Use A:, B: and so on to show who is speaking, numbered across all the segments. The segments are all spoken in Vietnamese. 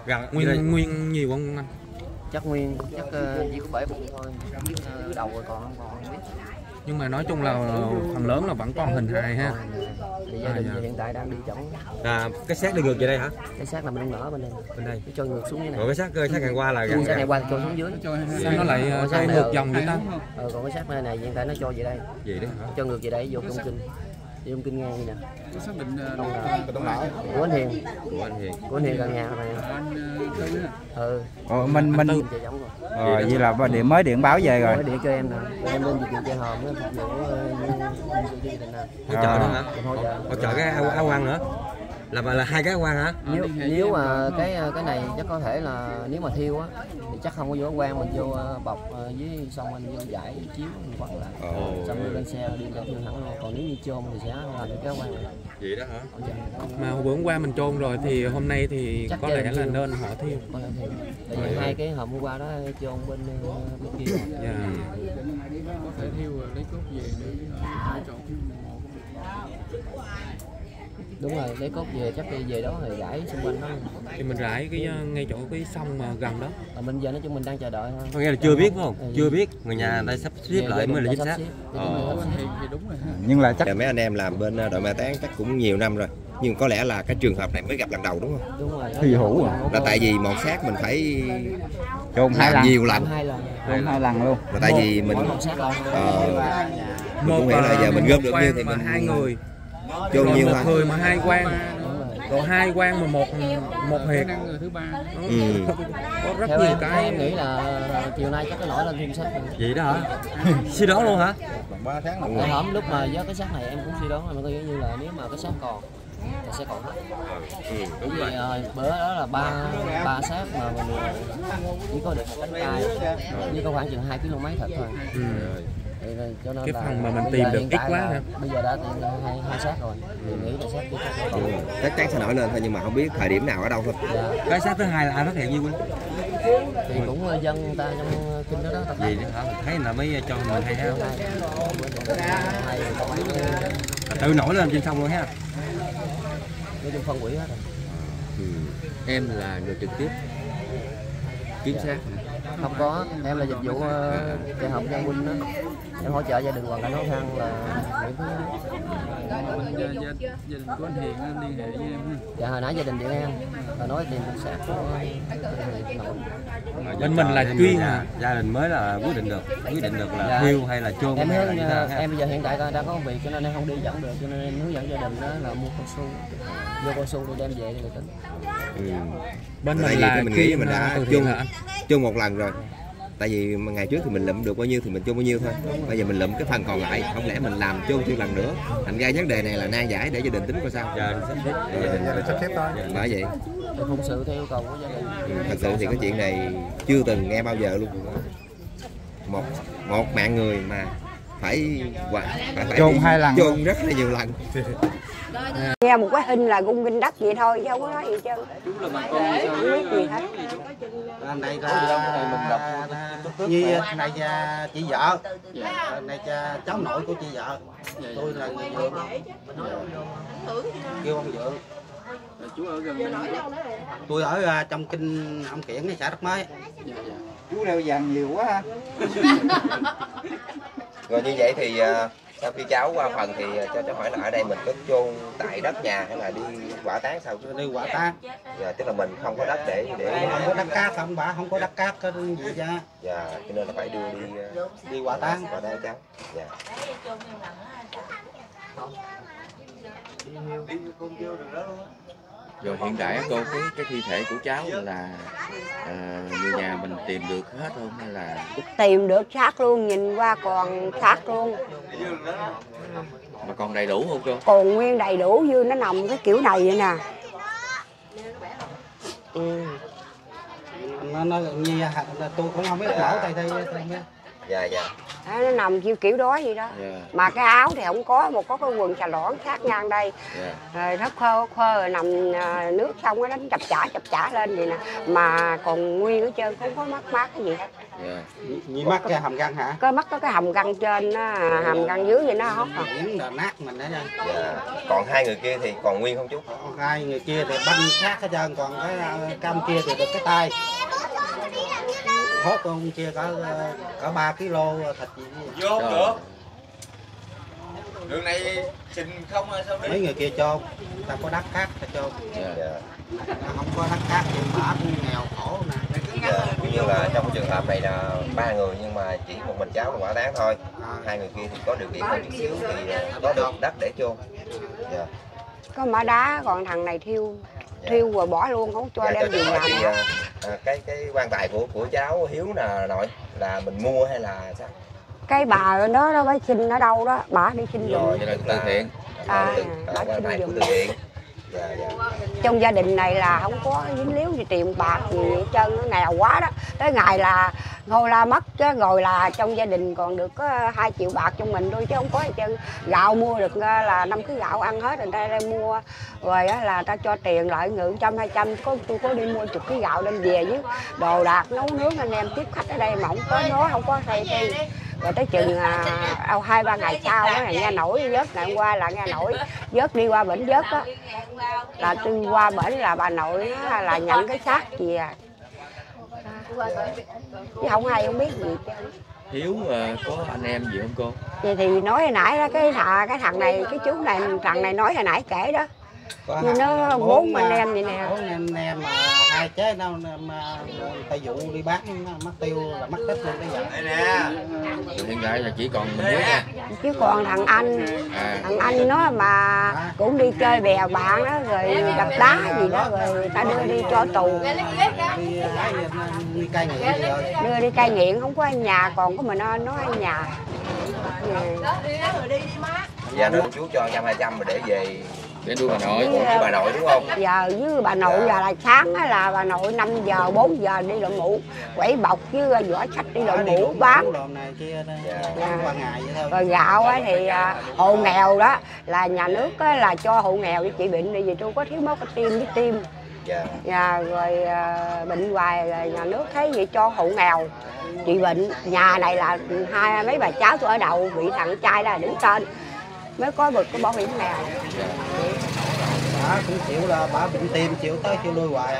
A: Gần
B: nguyên nhiều không anh?
C: Chắc nguyên, chắc chỉ có 7 bụng thôi, biết đầu rồi còn không biết.
B: Nhưng mà nói chung là phần lớn là vẫn còn hình hài ha.
C: Thì gia đình hiện tại đang đi chẩn.
A: Cái xác đi ngược về đây hả?
C: Cái xác là mình đang nở bên đây.
A: Bên đây.
C: Cho ngược xuống như này.
A: Rồi cái xác ngày qua là
C: xác ngày qua thì cho xuống dưới.
B: Sao nó lại quay ngược dòng vậy ta?
C: Còn cái xác này hiện tại nó cho về đây.
A: Vậy đó hả?
C: Cho ngược về đây vô trong kinh. Vô kinh ngang như nè.
D: Có xác định
C: Đông nở của anh Hiền. Của anh Hiền gần nhà này.
E: Mình vậy là điện mới điện báo về rồi.
C: Mới điện cho em nè. Em lên dịch vụ chợ Hòm á, phục vụ
A: hỗ trợ nữa hả? Hỗ trợ cái áo quan nữa. Là hai cái áo quan hả?
C: Nếu mà cái này chắc có thể là nếu mà thiêu á thì chắc không có vô quan, mình vô bọc với xong mình vô giải chiếu mình quăng lại. Xong rồi lên xe đi lên thiêu hẳn luôn. Còn nếu như chôn thì sẽ làm cái áo quan này.
A: Vậy đó hả?
B: Mà bữa hôm qua mình chôn rồi thì hôm nay thì chắc có lẽ là nên họ thiêu.
C: Tại vì hai cái hôm qua đó chôn bên kia.
D: Có thể thiêu lấy cốt về để chọn
C: đúng rồi, lấy cốt về chắc đi về đó rồi rải xung quanh đó.
B: Thì mình rải cái ngay chỗ cái sông mà gần đó.
C: Mình giờ nói chung mình đang chờ đợi thôi.
A: Có nghĩa là chưa biết phải không? Chưa biết, người nhà đây sắp xếp lại mới là chính xác.
E: Nhưng là chắc
A: mấy anh em làm bên đội mai táng chắc cũng nhiều năm rồi. Nhưng có lẽ là cái trường hợp này mới gặp lần đầu đúng không?
C: Đúng rồi.
E: Hy hữu à.
A: Là tại vì một xác mình phải
E: chôn 2 lần.
A: Nhiều lần.
E: Chôn 2 lần luôn.
A: Là tại vì mình mình cũng nghĩ là giờ mình gom được như thì mình
B: 2 người.
A: Chôn nhiều
B: một người mà 2 quan. Rồi 2 quan mà một hiệp.
D: Người thứ ba.
B: Có rất nhiều cái.
C: Em nghĩ là chiều nay chắc cái nổi lên thêm sách.
A: Vậy đó hả? Suy đoán luôn hả?
E: 3 tháng
C: rồi. Hôm lúc mà với cái xác này em cũng suy đoán là mình có nghĩa như là nếu mà cái xác còn thì sẽ còn hết.
A: Đúng rồi.
C: Bữa đó là ba xác mà mình chỉ có được một cánh tay, chỉ có khoảng chừng 2 km thịt thôi. Cho nên
B: cái phần mà mình tìm được ít quá hả?
C: Bây giờ đã tìm hai xác rồi, mình nghĩ là xác tiếp theo
A: chắc chắn sẽ nổi lên thôi, nhưng mà không biết thời điểm nào ở đâu thôi. Cái xác thứ hai là ai phát hiện như Quynh?
C: Thì cũng dân người ta trong kinh đó đó.
A: Gì đó hả? Thấy là mới cho mình hay ha. Tự nổi lên trên sông luôn ha.
C: Nói chung phân hủy hết rồi.
A: Em là người trực tiếp kiếm xác.
C: Không có, em là dịch vụ chợ Hòm Gia Huynh đó. Em hỗ trợ gia đình hoàn cảnh khó khăn là miễn phí.
D: Gia đình của anh Hiền liên hệ với em.
C: Dạ hồi nãy gia đình điện em là nói tìm được xác của
B: bên mình là chuyên
A: gia đình mới là quyết định được là thiêu hay là chôn.
C: Em bây giờ hiện tại đang có công việc cho nên em không đi dẫn được, cho nên em hướng dẫn gia đình đó là mua cao su, vô cao su rồi đem về để người tính.
B: Bên mình là
A: mình nghĩ mình đã chôn một lần rồi. Tại vì ngày trước thì mình lụm được bao nhiêu thì mình chôn bao nhiêu thôi. Bây giờ mình lụm cái phần còn lại, không lẽ mình làm chôn thêm lần nữa. Thành ra vấn đề này là nan giải để gia đình tính coi sao. Gia đình sắp xếp thôi. Bởi vậy.
C: Phụng sự theo yêu cầu của gia đình.
A: Thật sự thì cái chuyện này chưa từng nghe bao giờ luôn. Một mạng người mà phải
E: chôn 2 lần,
A: chôn rất là nhiều lần.
F: Nghe một cái hình là gung kinh đất vậy thôi chứ không có nói gì chứ. Không biết gì hết.
G: Anh này là Nhi, này chị vợ, này cháu nội của chị vợ. Tôi là người vợ. Kêu ông vợ.
D: Chú ở gần
G: tôi ở trong kinh Ông Kiển xã Đất Mới.
E: Chú leo vàng nhiều quá ha.
A: Rồi như vậy thì sau khi cháu qua phần thì cho cháu hỏi là ở đây mình có chôn tại đất nhà hay là đi hỏa táng sao?
G: Đi hỏa táng.
A: Dạ, tức là mình không có đất để
G: không có đất cát, không bà không có đất cát cái gì ra.
A: Dạ, cho nên là phải đưa
G: đi hỏa táng.
A: Hỏa táng cháu. Dạ.
H: Rồi hiện tại cô cái thi thể của cháu là người nhà mình tìm được hết không hay là
F: tìm được xác luôn, nhìn qua còn xác luôn.
H: mà còn đầy đủ không cô?
F: Còn nguyên đầy đủ, như nó nằm cái kiểu này vậy nè.
G: Nó như tôi cũng không biết lỡ tay.
A: Dạ.
F: Nó nằm kiểu đó vậy đó. Mà cái áo thì không có, có cái quần xà lõn sát ngang đây. Rồi rất khơ nằm nước xong nó đánh chập chả lên vậy nè. Mà còn nguyên ở trơn, không có mát cái gì hết.
G: Như mắc cái hàm răng hả?
F: Có mắc có cái hàm răng trên á, hàm răng dưới vậy nó hót à.
G: Miếng là nát mình đó nha.
A: Còn hai người kia thì còn nguyên không chú?
G: Hai người kia thì banh khác hết trơn, còn cái cam kia thì được cái tay. Hốt con kia cả 3 kg thịt gì
A: vô được. Đường này xin không hay sao đi?
G: Mấy người kia chôn, ta có đất khác ta chôn. Không có đất khác thì bả cũng nghèo khổ nè.
A: Ví dụ như là trong trường hợp này là 3 người nhưng mà chỉ một mình cháu là quả tán thôi. Hai người kia thì có điều kiện hơn chút xíu thì có được đất để chôn.
F: Có mỏ đá, còn thằng này thiêu rồi bỏ luôn, không cho đem về nhà nữa.
A: Cái quan tài của cháu Hiếu là nội là mình mua hay là sao?
F: Cái bà đó phải xin ở đâu đó, bà đi xin giùm.
H: Vậy là từ thiện.
F: Bà
A: quan tài
F: xin
A: của
F: giùm.
A: từ thiện.
F: Trong gia đình này là không có dính líu gì tiền bạc gì hết trơn, nó nghèo quá đó. Tới ngày là ngôi la mất chứ rồi là trong gia đình còn được có 2 triệu bạc trong mình thôi chứ không có gì trơn. Gạo mua được là 5 kg gạo ăn hết, người ta đem mua rồi á là ta cho tiền lại ngự 100-200, tôi có đi mua 10 kg gạo đem về với đồ đạc nấu nướng anh em tiếp khách ở đây mà không có nói, không có thay đi. Rồi tới chừng 2-3 ngày sau đó nghe nổi vớt, ngày hôm qua là nghe nổi vớt đi qua bển vớt đó, là tôi qua bển là bà nội là nhận cái xác gì à, chứ không hay không biết gì chứ.
H: Hiếu có anh em gì không cô?
F: Vậy thì nói hồi nãy đó, cái thằng này, cái chú này, thằng này nói hồi nãy kể đó, như nó 4 anh em vậy nè.
G: 4 anh em mà 2 chế đâu mà tay vụ đi bán mất tiêu là mất hết luôn cái giờ.
A: Đây nè.
H: Hiện tại là chỉ còn mình Hiếu nha.
F: Chứ còn thằng anh nó mà cũng đi chơi bè bạn đó rồi đập đá gì đó rồi người ta đưa đi cho tù.
G: Đi cai nghiện rồi.
F: Đưa đi cai nghiện, không có ở nhà, còn có mình nó ở nhà.
A: Dạ nữa chú cho 100-200 mà để về
H: để nuôi bà nội.
A: Với bà nội đúng không?
F: Giờ với bà nội giờ là sáng là bà nội 5 giờ 4 giờ đi đội mũ quẩy bọc với vỏ sách đi đội mũ bán. Rồi gạo á thì hộ nghèo đó là nhà nước á, là cho hộ nghèo để trị bệnh, vì tôi có thiếu máu có tim với tim. Rồi bệnh hoài là nhà nước thấy vậy cho hộ nghèo trị bệnh. Nhà này là mấy bà cháu tôi ở đầu bị thằng trai là đứng tên mới có được cái bảo hiểm nghèo.
G: Bà cũng chịu là bà bệnh tim chịu tới chịu lui hoài.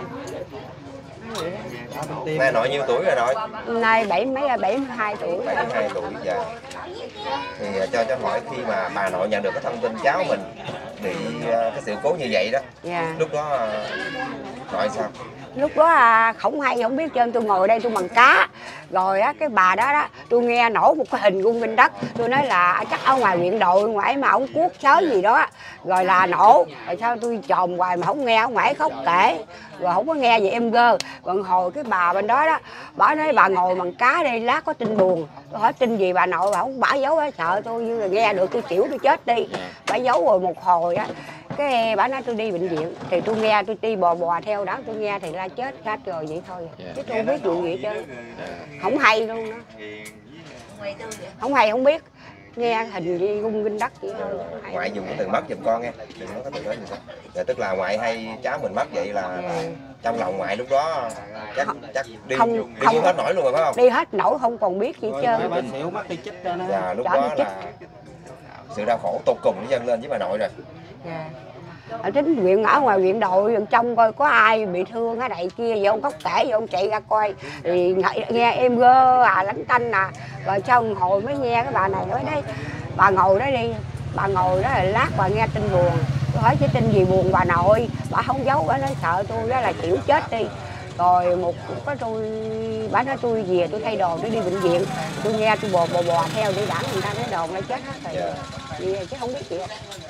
A: Mẹ nội nhiêu tuổi rồi nội?
F: Nay 72 tuổi.
A: 72 tuổi dạ. Thì cho hỏi khi mà bà nội nhận được cái thông tin cháu mình bị cái sự cố như vậy đó, lúc đó nội sao?
F: Lúc đó không hay không biết trơn, tôi ngồi đây tôi bằng cá rồi á, cái bà đó tôi nghe nổ một cái hình rung bên đất, tôi nói là chắc ở ngoài huyện đội ngoại mà ông cuốc sới gì đó rồi là nổ, rồi sao tôi chồm hoài mà không nghe, ông ngoại khóc kể rồi không có nghe gì em gơ. Còn hồi cái bà bên đó bà nói bà ngồi bằng cá đây lát có tin buồn, tôi hỏi tin gì bà nội, bà không bả giấu á, sợ tôi như là nghe được tôi chịu tôi chết đi. Bả giấu rồi một hồi á, cái bà nói tôi đi bệnh viện thì tôi nghe, tôi đi bò theo đó, tôi nghe thì la chết hết rồi vậy thôi, chứ tôi không biết chuyện gì chứ, không hay luôn đó, không hay không biết, nghe hình gì rung kinh đất vậy thôi.
A: Ngoại dùng cái từ mất giùm con nghe, đừng nói cái từ đó gì đó. Rồi tức là ngoại hay cháu mình mất vậy là trong lòng ngoại lúc đó chắc đi không hết nổi luôn rồi phải không?
F: Đi hết nổi không còn biết gì trơn.
A: Dạ lúc đó là sự đau khổ tột cùng nó dâng lên với bà nội rồi.
F: Ở chính huyện, ở ngoài huyện đội gần trong coi có ai bị thương ở đây kia, vô ông khóc kể, vô ông chạy ra coi thì nghe em gơ lánh tanh rồi sau một hồi mới nghe cái bà này nói đấy, bà ngồi đó đi, bà ngồi đó rồi lát bà nghe tin buồn, tôi hỏi chứ tin gì buồn bà nội, bà không giấu, bà nói sợ tôi đó là chịu chết đi. Rồi một cái bà nói tôi về tôi thay đồ tôi đi bệnh viện, tôi nghe tôi bò theo để đảng người ta nói đồn lại chết hết rồi, vì chứ không biết gì.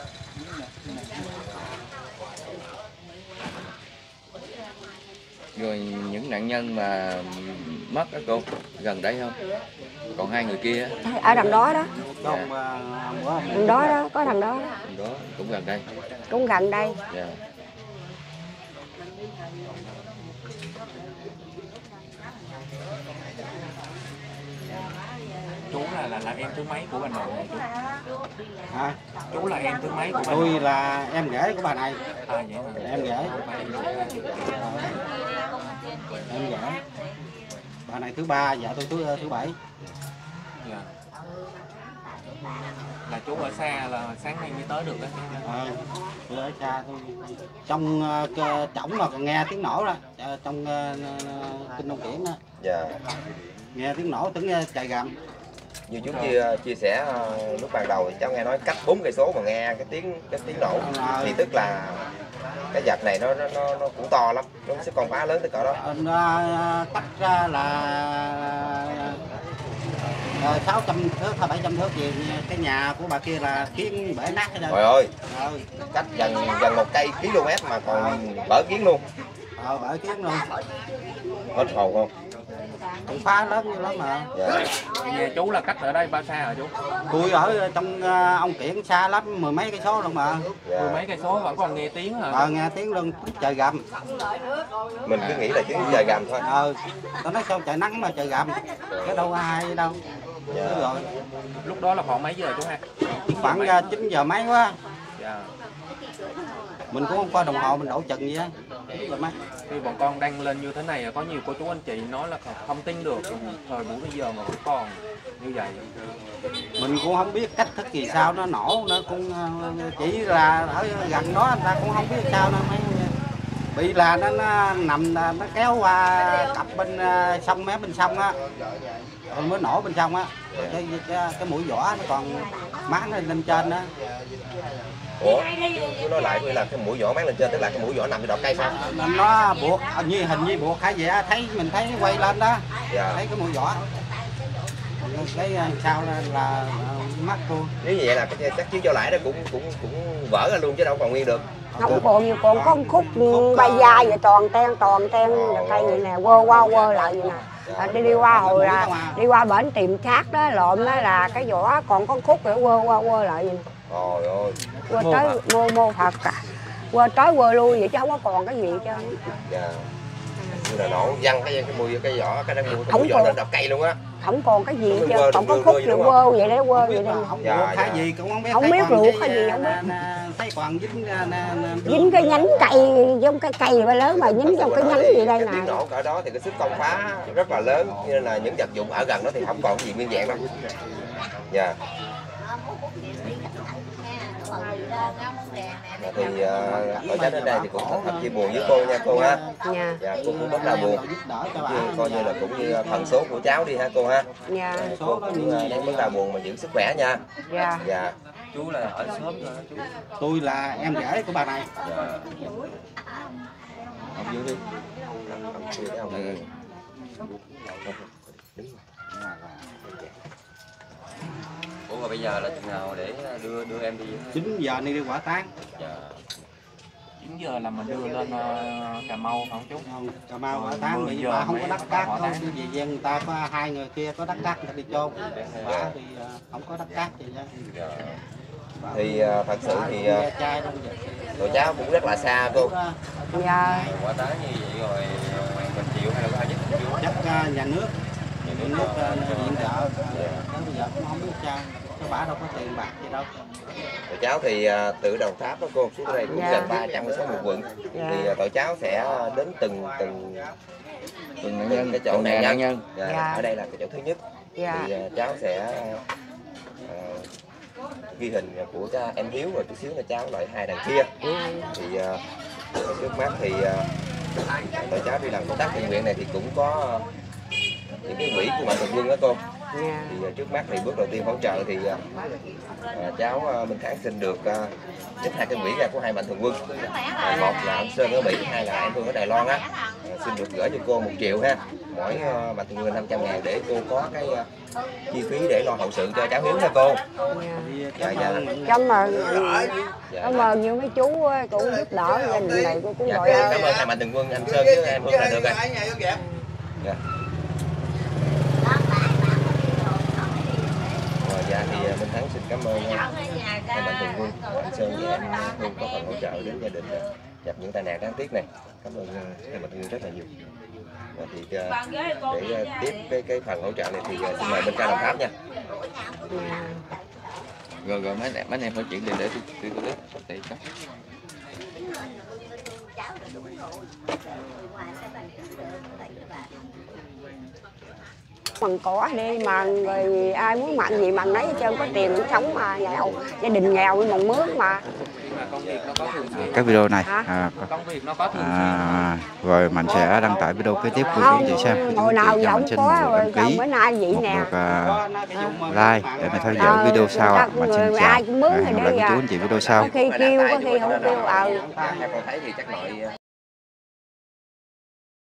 H: Rồi những nạn nhân mà mất đó cô, gần đây không? Còn hai người kia
F: ở đằng đó đó. Đằng đó
H: đó,
F: có thằng đó.
H: Đó cũng gần đây.
F: Cũng gần đây.
B: Chú là em thứ mấy của bà nội này chú?
G: Hả?
B: Chú là em thứ mấy của bà nội?
G: Tôi là em rể của bà này.
B: Vậy
G: em rể. Em rể. Bà này này thứ ba, vợ tôi thứ bảy.
B: Dạ. Là chú ở xa là sáng nay mới tới được đó.
G: Tôi ở xa tôi trong trỏng mà còn nghe tiếng nổ đó, trong kinh Đông Kiển đó.
A: Dạ.
G: Nghe tiếng nổ tưởng trời gầm.
A: Như chú chia sẻ lúc ban đầu cháu nghe nói cách 4 cây số mà nghe cái tiếng nổ thì tức là cái vật này nó cũng to lắm, nó sẽ con phá lớn tới cỡ đó.
G: Cách ra là 600 thước hay 700 thước gì, cái nhà của bà kia là kiến bể nát hết rồi.
A: Trời ơi, cách gần 1 cây km mà còn bỡ kiến luôn.
G: Bỡ kiến luôn.
A: Hết hồn không?
G: Cũng phá lớn như lắm mà.
A: Dạ.
B: Nhà chú là cách ở đây bao xa hả chú?
G: Tôi ở trong ông Kiển xa lắm, 10 mấy cây số luôn mà.
B: Dạ. 10 mấy cây số vẫn còn nghe tiếng hả?
G: Nghe tiếng luôn, trời gầm.
A: Mình cứ nghĩ là tiếng trời gầm thôi.
G: Tao nói sao trời nắng mà trời gầm, cái đâu có ai đâu.
A: Dạ.
G: Rồi.
B: Lúc đó là khoảng mấy giờ chú ha?
G: Khoảng 9 giờ mấy quá.
B: Dạ.
G: Mình cũng không coi đồng hồ mình đổ chừng gì á.
B: Khi bọn con đăng lên như thế này có nhiều cô chú anh chị nói là không tin được thời buổi bây giờ mà vẫn còn như vậy.
G: Mình cũng không biết cách thức gì sao nó nổ, nó cũng chỉ là ở gần đó người ta cũng không biết sao nó mấy bị là nó nằm nó kéo qua cặp bên sông, mé bên sông á, rồi mới nổ bên sông á, cái mũi vỏ nó còn máng lên trên đó.
A: Ủa, chú nói lại là cái mũi vỏ máng lên trên, tức là cái mũi vỏ nằm trên đọt cây sao?
G: Nó buộc hình như buộc hay vậy, mình thấy nó quay lên đó.
A: Dạ.
G: Thấy cái mũi vỏ cái sau là mắt luôn.
A: Nếu như vậy là chắc chiếc dao lãi đó cũng vỡ ra luôn chứ đâu còn nguyên được.
F: Không còn nhiều, còn có một khúc bay da vậy toàn ten cây vậy nè, quơ lại vậy nè. Đi qua hồi là đi qua bển tìm xác đó, lộn đó là cái vỏ còn có khúc rồi quơ lại vậy nè.
A: Trời ơi.
F: Quơ tới mô thật à. Quơ tới quơ lui vậy chứ không có còn cái gì chứ.
A: Dạ. Như là nổ văng cái mũi cái vỏ cái mũi vỏ lên đọt cây luôn á.
F: Không còn cái gì chứ, còn có khúc rồi quơ vậy đấy, quơ vậy đây.
G: Dạ, cái gì cũng
F: không biết luộc cái gì không biết.
G: Thấy còn
F: dính cái nhánh cây, giống cái cây ba lớn mà dính trong cái nhánh gì đây nè.
A: Tiếng nổ cỡ đó thì cái sức công phá rất là lớn, nên là những vật dụng ở gần đó thì không còn gì nguyên vẹn đâu. Dạ. Thì ở cháu đến đây thì cũng thật chia buồn với cô nha cô ha. Dạ, cô cũng rất là buồn. Coi như là cũng như phần số của cháu đi ha cô ha.
F: Dạ.
A: Cô cũng đang rất là buồn mà giữ sức khỏe nha.
F: Dạ.
A: Dạ.
H: Chú là ở sớm rồi chú.
G: Tôi là em rể của bà này.
H: Dạ. Ông vô đi. Ủa mà bây giờ là chừng nào để đưa em đi?
G: 9 giờ đi quả táng.
H: Dạ.
B: 9 giờ là mình đưa lên Cà Mau không chú?
G: Không, Cà Mau quả táng bây giờ không có đất cát thôi, vì dân người ta có 2 người kia có đất cát người ta đi chôn. Bà thì không có đất cát gì đó.
H: Dạ.
A: Thì thật sự thì tụi cháu cũng rất là xa cô.
F: Dạ.
H: Quả táng như vậy rồi mình chịu hay là có ai giúp chú?
G: Chắc nhà nước viện trợ, bây giờ cũng không biết sao, các bà đâu có tiền bạc gì đâu.
A: Tụi cháu thì từ Đồng Tháp đó cô xuống đây cũng gần 361 quận. Thì tụi cháu sẽ đến từng cái chỗ nạn nhân. Ở đây là cái chỗ thứ nhất. Thì cháu sẽ ghi hình của cha em Hiếu, rồi chút xíu là cháu lại 2 đằng kia. Thì trước mắt thì tụi cháu đi làm công tác thiện nguyện này thì cũng có những cái quỹ của Mạnh Thường Quân đó cô. Thì trước mắt thì bước đầu tiên hỗ trợ thì cháu Minh Khải xin được trích 2 cái quỹ ra của 2 Mạnh Thường Quân. Một là anh Sơn ở Mỹ, 2 là em Phương ở Đài Loan á. Xin được gửi cho cô 1 triệu ha, mỗi Mạnh Thường Quân 500.000 để cô có cái chi phí để lo hậu sự cho cháu Hiếu nha cô. Dạ.
F: Cảm ơn nhiều mấy chú cũng giúp đỡ gia đình này, cô cũng gọi
A: cảm ơn 2 Mạnh Thường Quân, anh Sơn với em Phương là được rồi. Dạ. Dạ thì Minh Thắng xin cảm ơn hai Mạnh Thường Quân, anh Sơn và em Hương có phần hỗ trợ đến gia đình gặp những tai nạn đáng tiếc này. Cảm ơn hai Mạnh Thường Quân rất là nhiều. Và thì để tiếp cái phần hỗ trợ này thì xin mời bên ca Đồng Tháp nha.
H: Rồi mấy em phải chuyển tiền để tôi để cho.
F: Bằng cỏ đi mà người ai muốn mặn gì mặn nấy hết trơn, có tiền cũng sống mà nghèo, gia đình nghèo với mồng mướn mà.
E: Cái video này rồi mình sẽ đăng tải video kế tiếp của quý chị xem.
F: Hồi nào
E: cho mình xin một đăng ký,
F: bữa nay vậy
E: một
F: nè.
E: like để mình theo dõi video sau ạ. Mình xin chào. Hẹn gặp lại quý chú anh chị video sau.
F: Có khi kêu, có khi không kêu.
A: Con thấy thì chắc nội